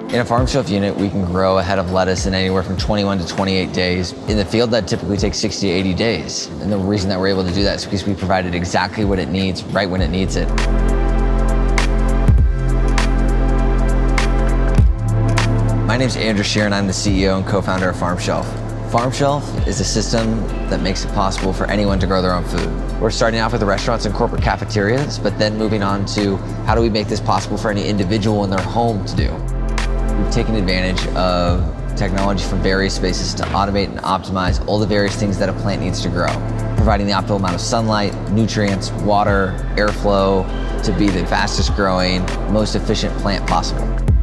In a Farmshelf unit, we can grow a head of lettuce in anywhere from 21 to 28 days. In the field, that typically takes 60 to 80 days. And the reason that we're able to do that is because we provided exactly what it needs, right when it needs it. My name's Andrew Shear, and I'm the CEO and co-founder of Farmshelf. Farmshelf is a system that makes it possible for anyone to grow their own food. We're starting off with the restaurants and corporate cafeterias, but then moving on to how do we make this possible for any individual in their home to do. We've taken advantage of technology from various spaces to automate and optimize all the various things that a plant needs to grow, providing the optimal amount of sunlight, nutrients, water, airflow to be the fastest growing, most efficient plant possible.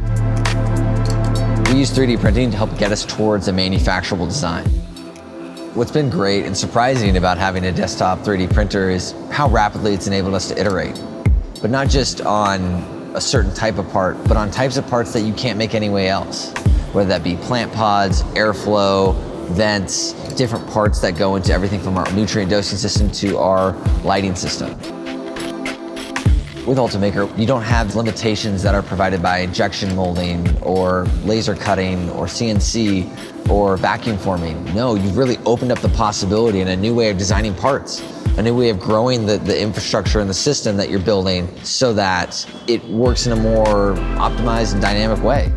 We use 3D printing to help get us towards a manufacturable design. What's been great and surprising about having a desktop 3D printer is how rapidly it's enabled us to iterate, but not just on a certain type of part, but on types of parts that you can't make any way else. Whether that be plant pods, airflow, vents, different parts that go into everything from our nutrient dosing system to our lighting system. With Ultimaker, you don't have limitations that are provided by injection molding or laser cutting or CNC or vacuum forming. No, you've really opened up the possibility and a new way of designing parts, a new way of growing the infrastructure and the system that you're building so that it works in a more optimized and dynamic way.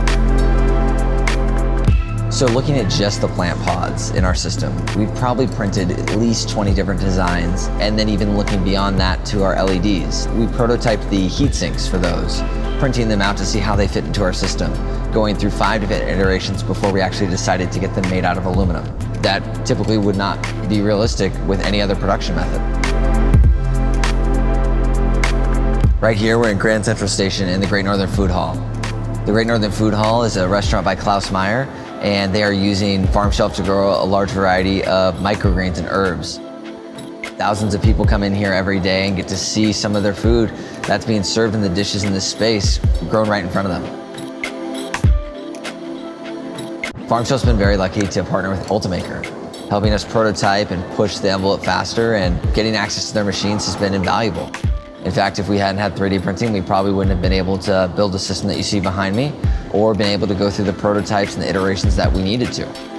So looking at just the plant pods in our system, we've probably printed at least 20 different designs, and then even looking beyond that to our LEDs. We prototyped the heat sinks for those, printing them out to see how they fit into our system, going through 5 different iterations before we actually decided to get them made out of aluminum. That typically would not be realistic with any other production method. Right here, we're in Grand Central Station in the Great Northern Food Hall. The Great Northern Food Hall is a restaurant by Klaus Meyer, and they are using Farmshelf to grow a large variety of microgreens and herbs. Thousands of people come in here every day and get to see some of their food that's being served in the dishes in this space, grown right in front of them. Farmshelf's been very lucky to partner with Ultimaker, helping us prototype and push the envelope faster, and getting access to their machines has been invaluable. In fact, if we hadn't had 3D printing, we probably wouldn't have been able to build a system that you see behind me, or been able to go through the prototypes and the iterations that we needed to.